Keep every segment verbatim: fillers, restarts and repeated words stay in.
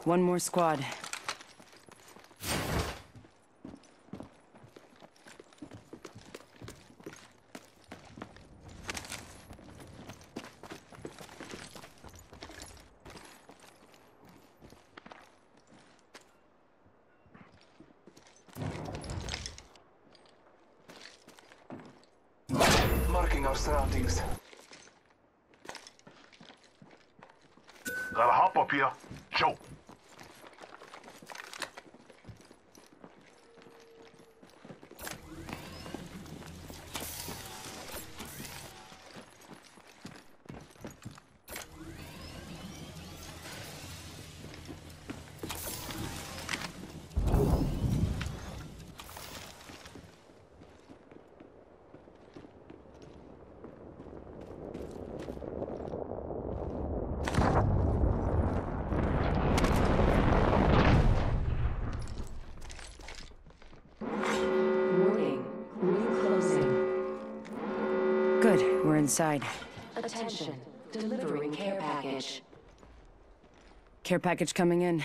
One more squad. Marking our surroundings. Gotta hop up here. Choke. Good, we're inside. Attention, delivering care package. Care package coming in.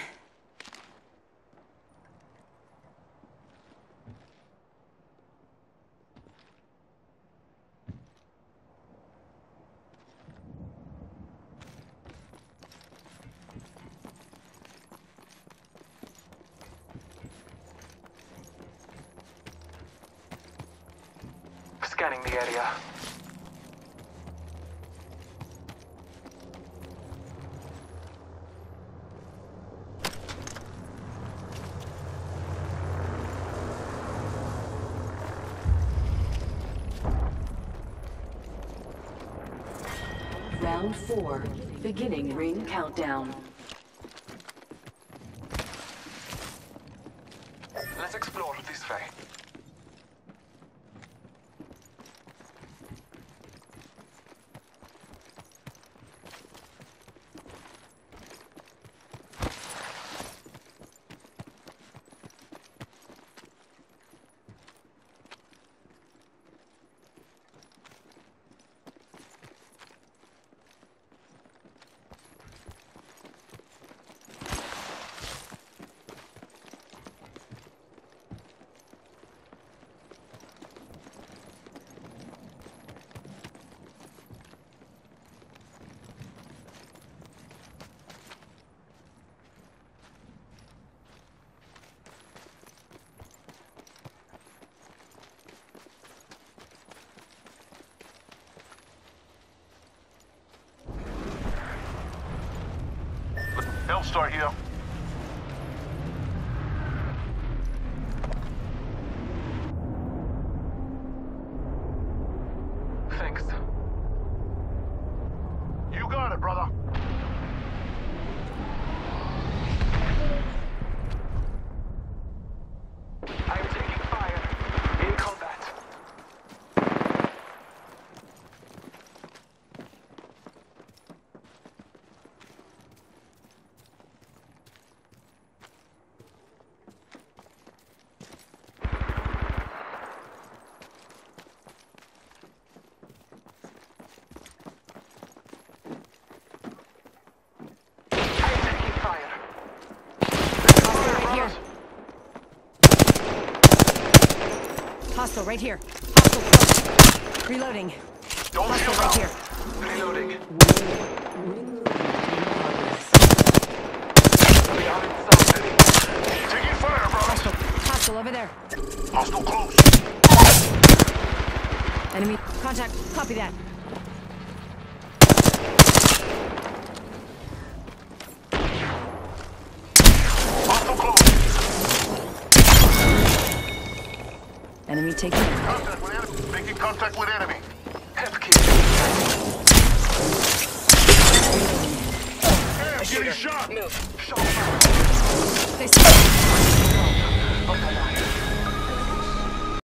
Scanning the area. Round four, beginning ring countdown. Let's explore this way. Hellstar here. Thanks. You got it, brother. I'm taking fire. In combat. Hostile right here. Hostile close. Reloading. Don't Hostile shoot right out. here. Reloading. We are inside. Taking fire, brother. Hostile. Hostile over there. Hostile close. Enemy contact. Copy that. Hostile close. Enemy taken out. Contact with enemy. Making contact with enemy. Hep kit. Damn, getting shot. Move. Shot. They